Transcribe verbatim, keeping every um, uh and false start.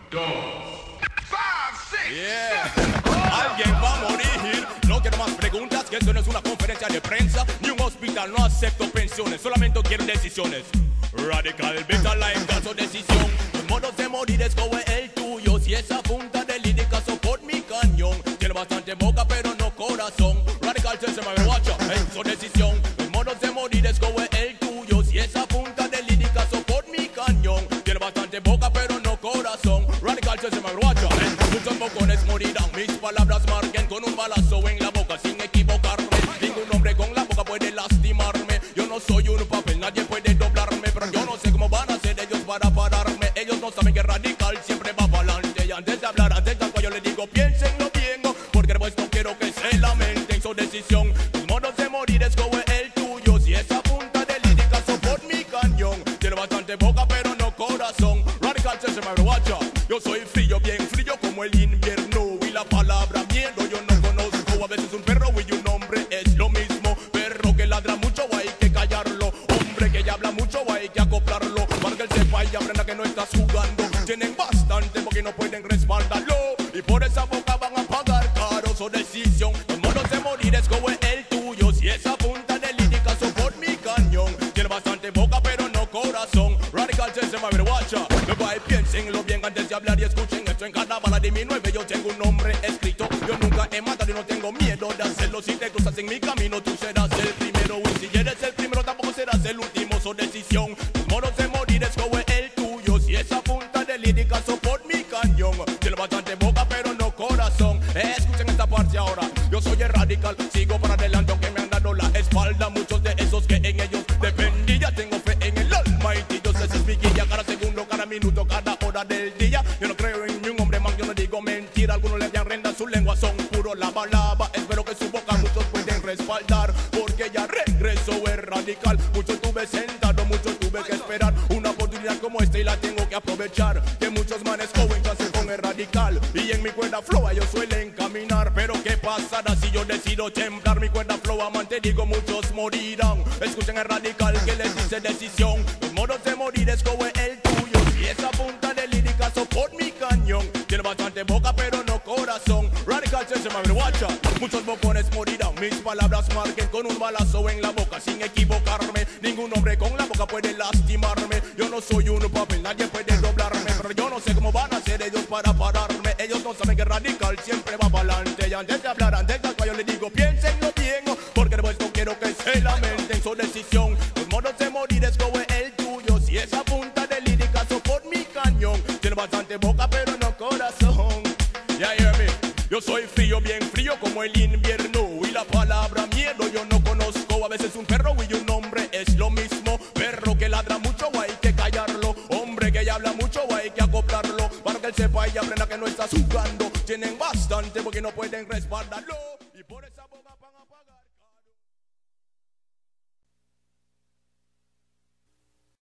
dos, five, six, Yeah. Alguien va a morir. No quiero más preguntas, que esto no es una conferencia de prensa ni un hospital, no acepto pensiones, solamente quiero decisiones. Radical, vital, en caso decisión. Los modos de morir escoge el tuyo. Si esa punta de lírica por mi cañón. Tiene bastante boca pero no corazón. Radical, se me guacha en su decisión. Los modos de morir escoge el tuyo. Si esa punta de lírica por mi cañón. Tiene bastante boca pero no corazón. Radical, se me guacha en muchos bocones morirán. Mis palabras marquen con un balazo en la boca sin equivocarme. Ningún hombre con la boca puede lastimarme. Yo no soy un papel, nadie puede doblarme. Pero yo no sé cómo van a hacer ellos para pararme. Ellos no saben que Radical siempre va para adelante. Y antes de hablar, antes de actuar, yo les digo piénsenlo bien, porque pues no quiero que se lamenten su decisión. Los modos de morir escoge el tuyo. Si esa punta de lírica son por mi cañón. Tiene bastante boca pero no corazón. Radical se me guacha. Yo soy frío, bien frío como el invierno. Y la palabra miedo yo no conozco. A veces un perro y un hombre es lo mismo. Perro que ladra mucho hay que callarlo. Hombre que ya habla mucho hay que acoplarlo. Para que él sepa y aprenda que no estás jugando. Tienen bastante porque no pueden respaldarlo. Y por esa boca van a pagar caro su decisión. Los modos de morir escoge el tuyo. Si esa punta de lírica son por mi cañón. Tiene bastante boca pero no corazón. Radical se me vergüenza. Luego ahí piénsenlo bien antes de hablar y escuchen esto. En cada bala de mi nueve yo tengo un nombre escrito. Yo nunca he matado y no tengo miedo de hacerlo. Si te cruzas en mi camino tú serás el primero. Y si eres el primero tampoco serás el último. Su decisión. Los modos de morir escoge el tuyo. Si esa punta de lírica son por mi cañón. Tiene bastante boca pero no corazón. Escuchen esta parte ahora. Yo soy el Radical, sigo para adelante aunque me han dado la espalda. Muchos de esos que en ellos dependía. Tengo fe en el Almighty. Dios ese es mi guía. Cada segundo, cada minuto, cada hora del día. Yo no creo en ni un hombre man, yo no digo mentira. Algunos le dan renda, su lengua son puro lava lava. Espero que su boca muchos pueden respaldar, porque ya regresó el Radical. Mucho tuve sentado, mucho tuve que esperar. Una oportunidad como esta y la tengo que aprovechar. Que muchos manes joven clase con el Radical. Y en mi cuerda flow ellos suelen caminar. Pero qué pasará si yo decido temblar. Mi cuerda flow amante digo muchos morirán. Escuchen el Radical que les dice decisión. Los modos de morir escoge el tuyo. Si esa punta de lírica son por mi cañón. Tiene bastante boca pero no corazón. Radical se me vergüenza. Muchos bocones morirán. Mis palabras marquen con un balazo en la boca sin equivocarme. Ningún hombre con la boca puede lastimarme. Yo no soy un papel, nadie puede doblarme. Pero yo no sé cómo van a hacer ellos para pararme. Ellos no saben que Radical siempre va para adelante. Y antes de hablar, antes de actuar, yo les digo piénsenlo bien, porque después no quiero que se lamenten su decisión. Los modos de morir escoge el tuyo. Si esa punta de lírica son por mi cañón. Tiene bastante boca pero no corazón. Ya yeah, hear me. Yo soy frío, bien frío como el invierno. Y la palabra miedo yo no conozco. A veces un perro y un hombre es lo mismo. Perro que ladra mucho hay que callarlo. Hombre que ya habla mucho hay que acoplarlo. Para que él sepa y aprenda que no estás jugando. Tienen bastante porque no pueden respaldarlo. Y por esa boca van